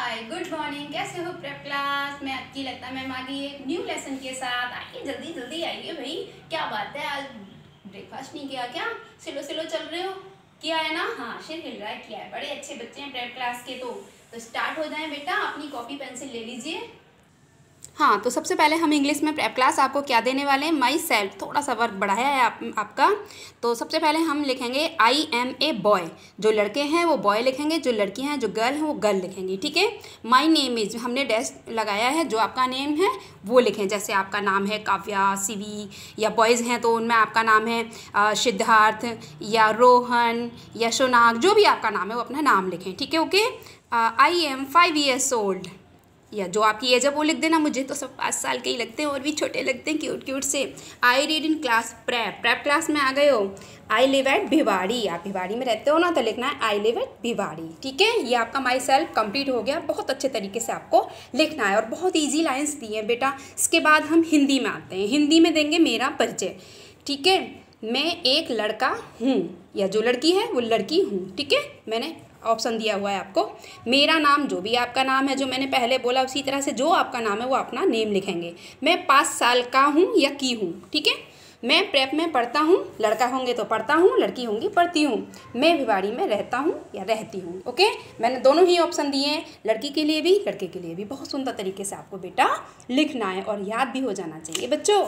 Hi good morning. कैसे हो prep class में? आपकी लगता मैम आ गई एक न्यू लेसन के साथ। आइए जल्दी जल्दी आइए भाई। क्या बात है, आज ब्रेकफास्ट नहीं किया क्या? सिलो सिलो चल रहे हो? किया है ना? हाँ, सिर हिल रहा है। किया है। बड़े अच्छे बच्चे हैं प्रेप क्लास के। तो स्टार्ट हो जाए बेटा। अपनी कॉपी पेंसिल ले लीजिए। हाँ, तो सबसे पहले हम इंग्लिश में प्रेप क्लास आपको क्या देने वाले हैं? Myself. थोड़ा सा वर्क बढ़ाया है आपका। तो सबसे पहले हम लिखेंगे आई एम ए बॉय। जो लड़के हैं वो बॉय लिखेंगे, जो लड़की हैं जो गर्ल हैं वो गर्ल लिखेंगी। ठीक है। माई नेम इज, हमने डैश लगाया है, जो आपका नेम है वो लिखें। जैसे आपका नाम है काव्या, शिवी, या बॉयज़ हैं तो उनमें आपका नाम है सिद्धार्थ या रोहन या सोनाग, जो भी आपका नाम है वो अपना नाम लिखें। ठीक है, okay. I am 5 years old, या जो आपकी एज है वो लिख देना। मुझे तो सब 5 साल के ही लगते हैं और भी छोटे लगते हैं, क्यूट क्यूट से। I read in class prep class में आ गए हो। आई लिव एट भिवाड़ी, आप भिवाड़ी में रहते हो ना, तो लिखना है आई लिव एट भिवाड़ी। ठीक है, ये आपका माई सेल्फ कंप्लीट हो गया। बहुत अच्छे तरीके से आपको लिखना है और बहुत ईजी लाइन्स दी हैं बेटा। इसके बाद हम हिंदी में आते हैं। हिंदी में देंगे मेरा परिचय। ठीक है, मैं एक लड़का हूँ, या जो लड़की है वो लड़की हूँ। ठीक है, मैंने ऑप्शन दिया हुआ है आपको। मेरा नाम, जो भी आपका नाम है, जो मैंने पहले बोला उसी तरह से जो आपका नाम है वो अपना नेम लिखेंगे। मैं 5 साल का हूँ या की हूँ। ठीक है, मैं प्रेप में पढ़ता हूँ। लड़का होंगे तो पढ़ता हूँ, लड़की होंगी पढ़ती हूँ। मैं भिवाड़ी में रहता हूँ या रहती हूँ। ओके, मैंने दोनों ही ऑप्शन दिए हैं, लड़की के लिए भी लड़के के लिए भी। बहुत सुंदर तरीके से आपको बेटा लिखना है और याद भी हो जाना चाहिए बच्चों।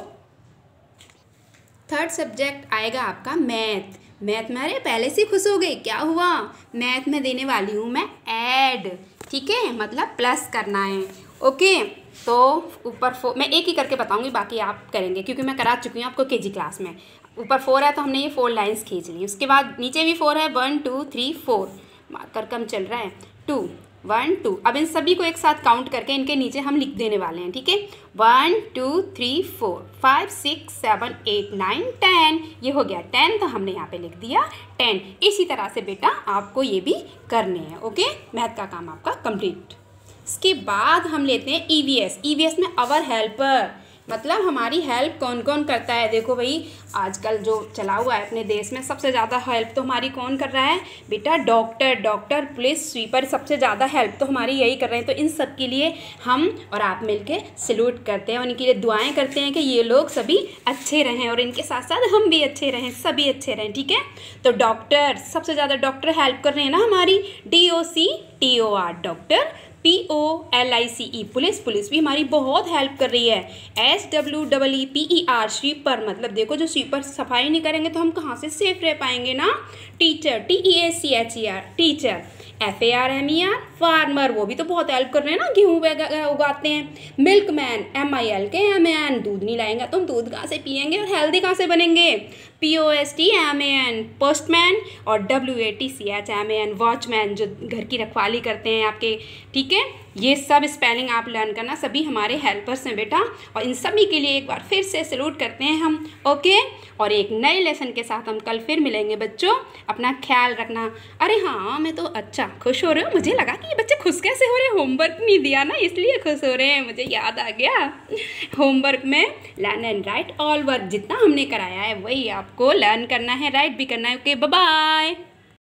थर्ड सब्जेक्ट आएगा आपका मैथ। मैथ में, अरे पहले से खुश हो गए, क्या हुआ? मैथ में देने वाली हूँ मैं ऐड। ठीक है, मतलब प्लस करना है। ओके, तो ऊपर 4 मैं एक ही करके बताऊँगी, बाकी आप करेंगे क्योंकि मैं करा चुकी हूँ आपको केजी क्लास में। ऊपर 4 है तो हमने ये 4 लाइन्स खींच ली। उसके बाद नीचे भी 4 है, 1 2 3 4। मार्कर कम चल रहा है। 2 1 2। अब इन सभी को एक साथ काउंट करके इनके नीचे हम लिख देने वाले हैं। ठीक है, 1 2 3 4 5 6 7 8 9 10। ये हो गया 10, तो हमने यहाँ पे लिख दिया 10। इसी तरह से बेटा आपको ये भी करने हैं। ओके, मैथ का काम आपका कंप्लीट। इसके बाद हम लेते हैं ईवीएस। ईवीएस में अवर हेल्पर, मतलब हमारी हेल्प कौन कौन करता है। देखो भाई, आजकल जो चला हुआ है अपने देश में, सबसे ज़्यादा हेल्प तो हमारी कौन कर रहा है बेटा? डॉक्टर, पुलिस, स्वीपर, सबसे ज़्यादा हेल्प तो हमारी यही कर रहे हैं। तो इन सब के लिए हम और आप मिलके सैल्यूट करते हैं, उनके लिए दुआएं करते हैं कि ये लोग सभी अच्छे रहें और इनके साथ साथ हम भी अच्छे रहें, सभी अच्छे रहें। ठीक है, तो डॉक्टर, सबसे ज़्यादा डॉक्टर हेल्प कर रहे हैं ना हमारी। DOCTOR डॉक्टर, POLICE पुलिस भी हमारी बहुत हेल्प कर रही है। SWEEPER स्वीपर, मतलब देखो जो स्वीपर सफाई नहीं करेंगे तो हम कहाँ से सेफ रह पाएंगे ना। Teacher, TEACHER teacher. FARMER farmer, वो भी तो बहुत हेल्प कर रहे हैं ना, गेहूँ वगैरह उगाते हैं। मिल्कमैन, MILKMAN, दूध नहीं लाएंगे तो हम दूध कहाँ से पियेंगे और हेल्दी कहाँ से बनेंगे। POSTMAN पोस्टमैन, और WATCHMAN वॉचमैन, जो घर की रखवाली करते हैं आपके। ठीक है, ये सब स्पेलिंग आप लर्न करना, सभी हमारे हेल्पर्स हैं बेटा। और इन सभी के लिए एक बार फिर से सैल्यूट करते हैं हम। ओके, और एक नए लेसन के साथ हम कल फिर मिलेंगे बच्चों। अपना ख्याल रखना। अरे हाँ, मैं तो अच्छा खुश हो रहे हो। मुझे लगा कि ये बच्चे खुश कैसे हो रहे हैं, होमवर्क नहीं दिया ना इसलिए खुश हो रहे हैं। मुझे याद आ गया, होमवर्क में learn and write all work जितना हमने कराया है वही आपको लर्न करना है, राइट भी करना है। Okay, bye bye.